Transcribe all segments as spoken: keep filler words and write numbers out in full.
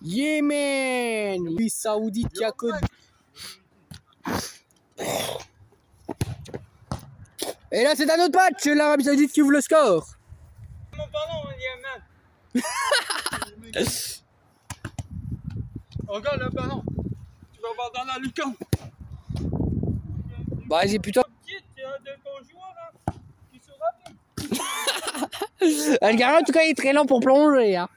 Yémen, oui, Saoudite qui a code. Et là, c'est un autre match, l'Arabie Saoudite qui ouvre le score. Mon ballon, Yémen. Regarde le ballon. Tu vas voir dans la lucarne. Bah, vas-y, putain. Tu as de bons joueurs, hein. Tu sauras bien. Le gars, en tout cas, il est très lent pour plonger. Hein.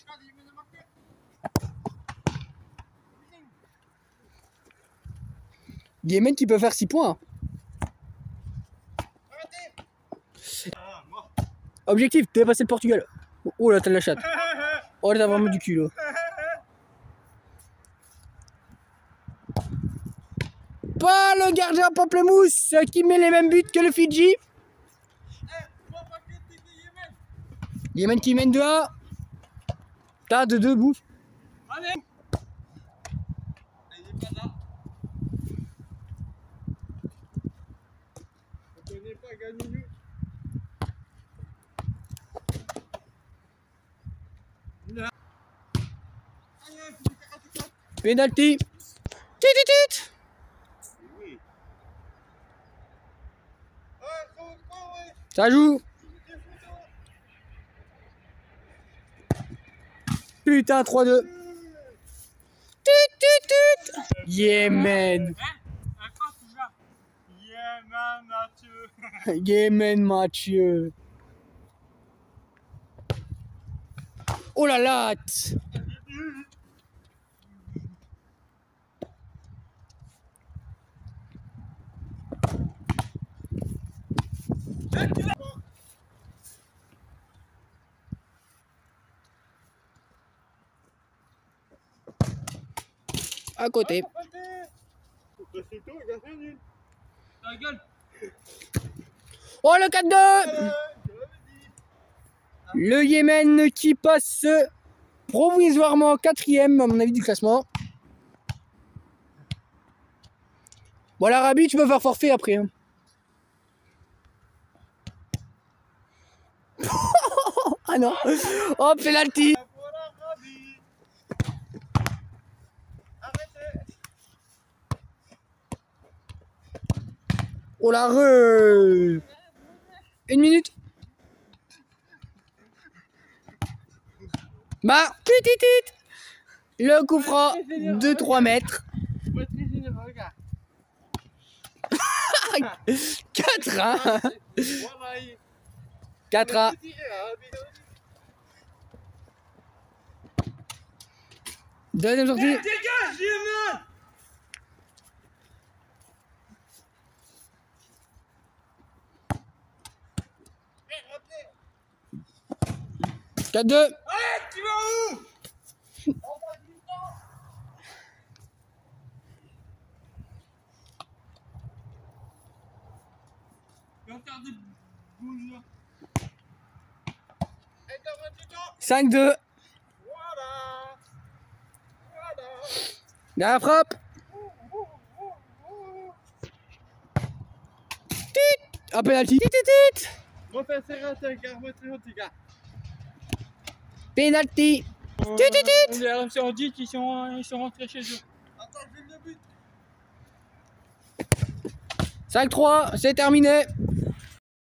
Yémen qui peut faire six points. Objectif, dépasser le Portugal. Oh là, t'as de la chatte. Oh là, t'as vraiment du cul là. Pas le gardien Pamplemousse qui met les mêmes buts que le Fidji. Yémen qui mène deux un. T'as de deux bouts. Allez. Il est pas là. On connaît pas Ganinou. Penalty. Tit tit tit. Ça joue. Putain, trois deux. Tut tut tut. Yémen. Yémen, Mathieu. Yémen, Mathieu. Oh la latte. À côté. Oh le quatre deux. Le Yémen qui passe provisoirement quatrième à mon avis du classement. Bon, l'Arabie, tu peux faire forfait après. Hein. Ah non. Oh, penalty. Oh la re. Une minute. Bah, tit. Le coup franc de trois mètres. quatre un. quatre un. Deuxième sortie. Dégage, Yémen. quatre deux. Allez, tu vas où? cinq deux. Voilà. Voilà. La frappe. Tit. Un penalty. Tit tit. Refais serrer tes gars, refais tes gars. Penalty. On Tit tit tit. est à on dit qu'ils sont, ils sont rentrés chez eux. Attends, je vais le but. cinq trois, c'est terminé.